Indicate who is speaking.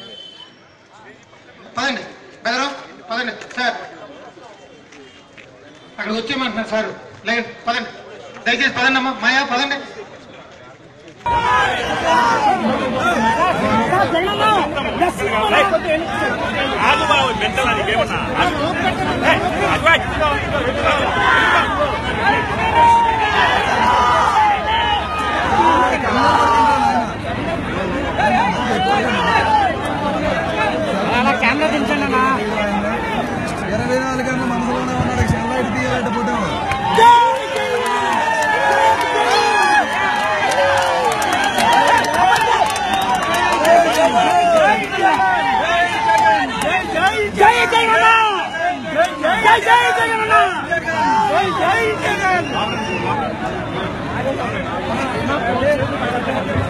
Speaker 1: పదండి బెదరు పదండి సార్, అక్కడికి వచ్చేయమంటున్నారు సార్. లేదు పదండి, దయచేసి పదండి అమ్మా. మాయా పదండి.
Speaker 2: కెమెరా దించండి అన్న.
Speaker 3: 24 గంటల మనసులోనే ఉన్నాడు. సెల్లాయిట్ తీయాలంటే పుట్టాము.
Speaker 2: జై జగన్.